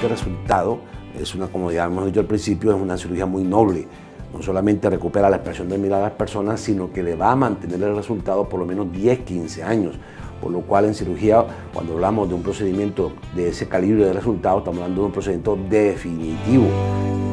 este resultado es una, como ya hemos dicho al principio, es una cirugía muy noble. No solamente recupera la expresión de mirada a las personas, sino que le va a mantener el resultado por lo menos 10, 15 años. Por lo cual en cirugía, cuando hablamos de un procedimiento de ese calibre de resultado, estamos hablando de un procedimiento definitivo.